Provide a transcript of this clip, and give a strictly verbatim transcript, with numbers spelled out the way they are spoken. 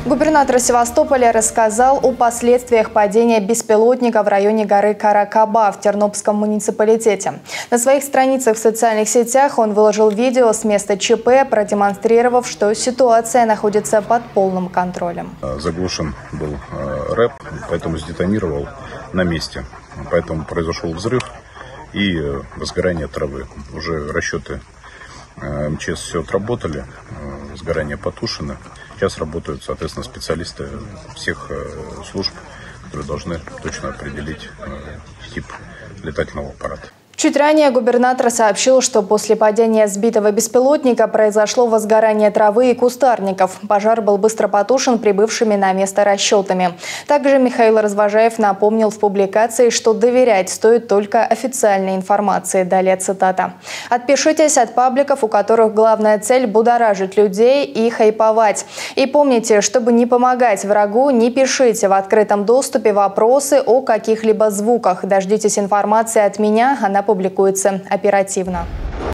Губернатор Севастополя рассказал о последствиях падения беспилотника в районе горы Каракаба в Тернопольском муниципалитете. На своих страницах в социальных сетях он выложил видео с места ЧП, продемонстрировав, что ситуация находится под полным контролем. Заглушен был рэп, поэтому сдетонировал на месте. Поэтому произошел взрыв и возгорание травы. Уже расчеты МЧС все отработали, сгорание потушено. Сейчас работают, соответственно, специалисты всех служб, которые должны точно определить тип летательного аппарата. Чуть ранее губернатор сообщил, что после падения сбитого беспилотника произошло возгорание травы и кустарников. Пожар был быстро потушен прибывшими на место расчетами. Также Михаил Развожаев напомнил в публикации, что доверять стоит только официальной информации. Далее цитата. «Отпишитесь от пабликов, у которых главная цель – будоражить людей и хайповать. И помните, чтобы не помогать врагу, не пишите в открытом доступе вопросы о каких-либо звуках. Дождитесь информации от меня, она публикуется оперативно».